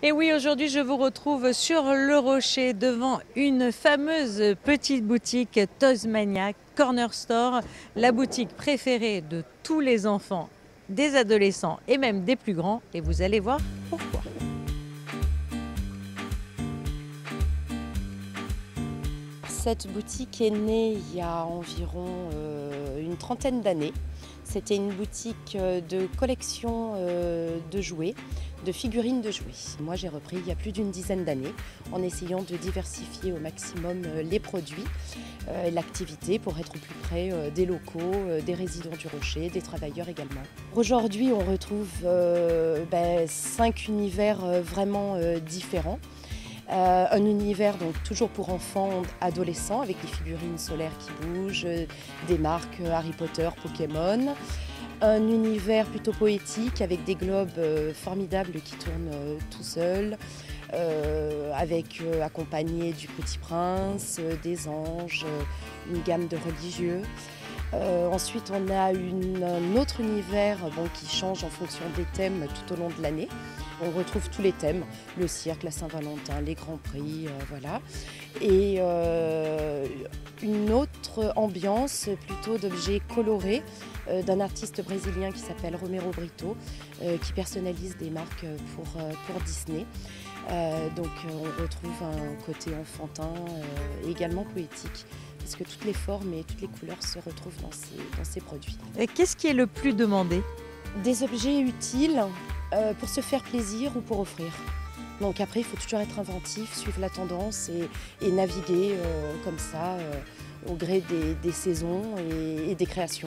Et oui, aujourd'hui, je vous retrouve sur le Rocher devant une fameuse petite boutique Toysmania Corner Store, la boutique préférée de tous les enfants, des adolescents et même des plus grands. Et vous allez voir pourquoi. Cette boutique est née il y a environ une trentaine d'années. C'était une boutique de collection de jouets, de figurines de jouets. Moi, j'ai repris il y a plus d'une dizaine d'années en essayant de diversifier au maximum les produits, l'activité pour être au plus près des locaux, des résidents du Rocher, des travailleurs également. Aujourd'hui, on retrouve 5 univers vraiment différents. Un univers donc toujours pour enfants, adolescents, avec les figurines solaires qui bougent, des marques Harry Potter, Pokémon. Un univers plutôt poétique avec des globes formidables qui tournent tout seuls, accompagnés du Petit Prince, des anges, une gamme de religieux. Ensuite, on a un autre univers qui change en fonction des thèmes tout au long de l'année. On retrouve tous les thèmes, le cirque, la Saint-Valentin, les grands prix, voilà. Et une autre ambiance plutôt d'objets colorés d'un artiste brésilien qui s'appelle Romero Brito, qui personnalise des marques pour Disney. On retrouve un côté enfantin et également poétique, parce que toutes les formes et toutes les couleurs se retrouvent dans ces produits. Et qu'est-ce qui est le plus demandé? Des objets utiles pour se faire plaisir ou pour offrir. Donc après, il faut toujours être inventif, suivre la tendance et naviguer comme ça au gré des saisons et des créations.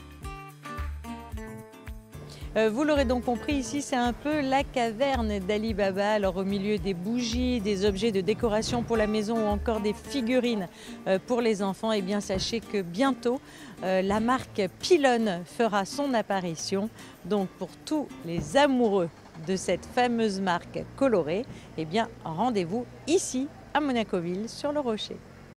Vous l'aurez donc compris, ici c'est un peu la caverne d'Ali Baba. Alors au milieu des bougies, des objets de décoration pour la maison ou encore des figurines pour les enfants, eh bien sachez que bientôt la marque Pylone fera son apparition. Donc pour tous les amoureux de cette fameuse marque colorée, eh bien rendez-vous ici à Monaco-Ville sur le Rocher.